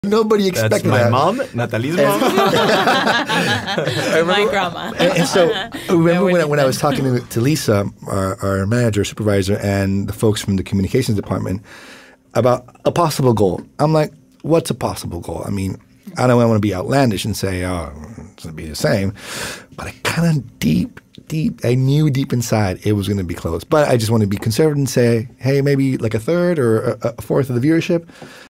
Nobody expected That's my that. mom, Natali's mom. My grandma. And so remember when I was talking to Lisa, our manager, supervisor, and the folks from the communications department about a possible goal. I'm like, what's a possible goal? I mean, I don't want to be outlandish and say, oh, it's going to be the same. But I kind of I knew deep inside it was going to be close. But I just want to be conservative and say, hey, maybe like a third or a fourth of the viewership.